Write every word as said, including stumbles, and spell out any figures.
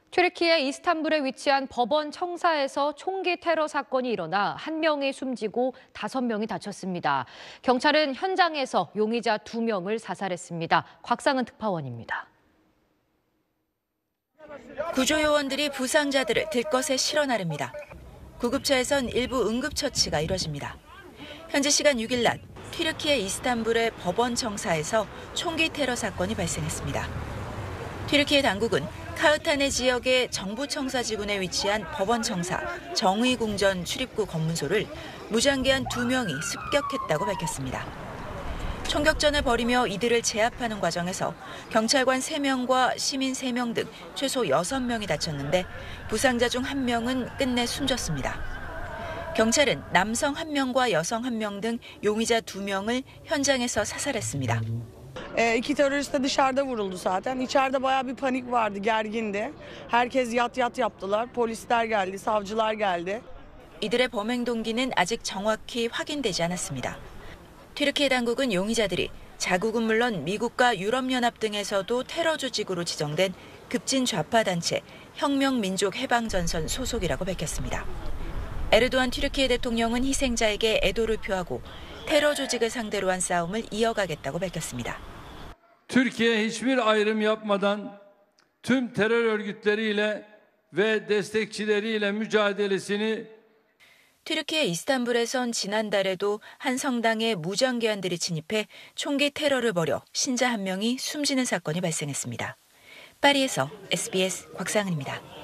튀르키예 이스탄불에 위치한 법원 청사에서 총기 테러 사건이 일어나 한 명이 숨지고 다섯 명이 다쳤습니다. 경찰은 현장에서 용의자 두 명을 사살했습니다. 곽상은 특파원입니다. 구조요원들이 부상자들을 들것에 실어 나릅니다. 구급차에선 일부 응급처치가 이뤄집니다. 현지 시간 육 일 낮 튀르키예 이스탄불의 법원 청사에서 총기 테러 사건이 발생했습니다. 튀르키예 당국은 카흐타네 지역의 정부 청사 지군에 위치한 법원 청사 정의궁전 출입구 검문소를 무장기한 두 명이 습격했다고 밝혔습니다. 총격전을 벌이며 이들을 제압하는 과정에서 경찰관 세 명과 시민 세 명 등 최소 여섯 명이 다쳤는데 부상자 중 한 명은 끝내 숨졌습니다. 경찰은 남성 한 명과 여성 한 명 등 용의자 두 명을 현장에서 사살했습니다. E, iki terörist de dışarıda vuruldu zaten. İçeride bayağı bir panik vardı, gergindi. Herkes yat yat yaptılar. Polisler geldi, savcılar geldi. 이들의 범행 동기는 아직 정확히 확인되지 않았습니다. 튀르키예 당국은 용의자들이 자국은 물론 미국과 유럽연합 등에서도 테러 조직으로 지정된 급진 좌파 단체 혁명민족해방전선 소속이라고 밝혔습니다. 에르도안 튀르키예 대통령은 희생자에게 애도를 표하고 테러 조직을 상대로 한 싸움을 이어가겠다고 밝혔습니다. Türkiye hiçbir ayrım yapmadan tüm terör örgütleriyle ve destekçileriyle mücadelesini 튀르키예 이스탄불에선 지난달에도 한 성당에 무장기한들이 침입해 총기 테러를 벌여 신자 한 명이 숨지는 사건이 발생했습니다. 파리에서 에스비에스 곽상은입니다.